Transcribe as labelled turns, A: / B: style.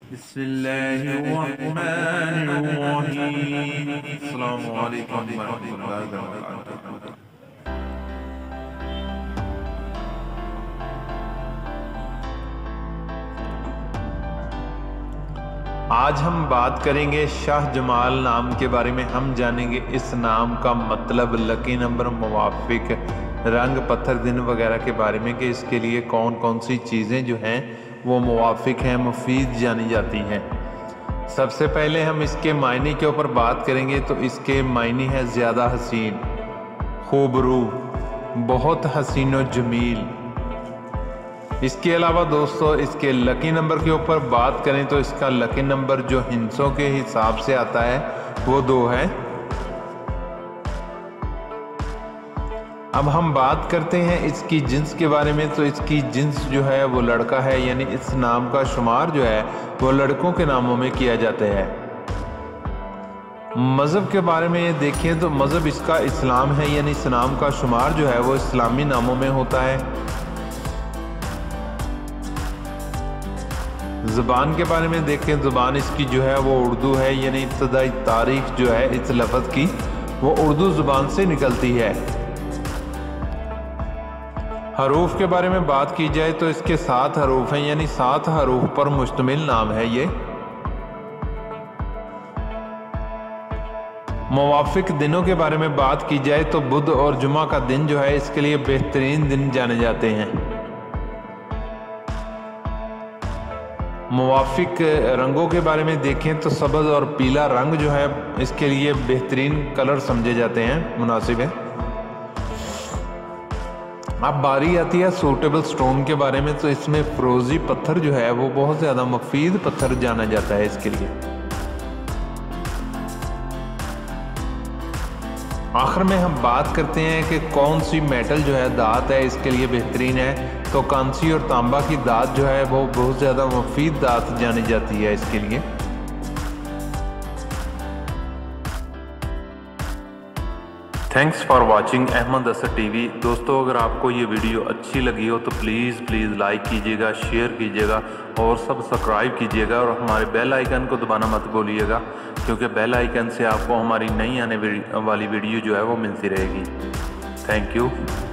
A: बिस्मिल्लाहिर्रहमानिर्रहीम। अस्सलामु अलैकुम वरहमतुल्लाहि वबरकातुहू। आज हम बात करेंगे शाह जमाल नाम के बारे में। हम जानेंगे इस नाम का मतलब, लकी नंबर, मुवाफिक, रंग, पत्थर, दिन वगैरह के बारे में कि इसके लिए कौन कौन सी चीज़ें जो हैं वो मुवाफिक हैं, मुफीद जानी जाती हैं। सबसे पहले हम इसके मायने के ऊपर बात करेंगे तो इसके मायने हैं ज़्यादा हसीन, खूबरू, बहुत हसीन व जमील। इसके अलावा दोस्तों इसके लकी नंबर के ऊपर बात करें तो इसका लकी नंबर जो हिंसों के हिसाब से आता है वो 2 है। अब हम बात करते हैं इसकी जिन्स के बारे में। तो इसकी जिन्स जो है वो लड़का है, यानी इस नाम का शुमार जो है वो लड़कों के नामों में किया जाता है। मज़हब के बारे में देखें तो मज़हब इसका इस्लाम है, यानी इस नाम का शुमार जो है वो इस्लामी नामों में होता है। ज़ुबान के बारे में देखें, ज़ुबान इसकी जो है वो उर्दू है, यानी इब्तदाई तारीख जो है इस लफ्ज़ की वो उर्दू ज़ुबान से निकलती है। हरूफ के बारे में बात की जाए तो इसके 7 हरूफ हैं, यानी 7 हरूफ पर मुश्तमिल नाम है ये। मुवाफिक दिनों के बारे में बात की जाए तो बुध और जुमा का दिन जो है इसके लिए बेहतरीन दिन जाने जाते हैं। मुवाफिक रंगों के बारे में देखें तो सब्ज़ और पीला रंग जो है इसके लिए बेहतरीन कलर समझे जाते हैं, मुनासिब है। अब बारी आती है सूटेबल स्टोन के बारे में। तो इसमें फ्रोजी पत्थर जो है वो बहुत ज़्यादा मुफीद पत्थर जाना जाता है इसके लिए। आखिर में हम बात करते हैं कि कौन सी मेटल जो है दात है इसके लिए बेहतरीन है। तो कांसी और तांबा की दात जो है वो बहुत ज़्यादा मुफीद दात जानी जाती है इसके लिए। Thanks for watching Ahmad Asad TV. दोस्तों अगर आपको ये वीडियो अच्छी लगी हो तो प्लीज़ लाइक कीजिएगा, शेयर कीजिएगा और सब्सक्राइब कीजिएगा और हमारे बेल आइकन को दबाना मत भूलिएगा, क्योंकि बेल आइकन से आपको हमारी नई आने वाली वीडियो जो है वो मिलती रहेगी। Thank you.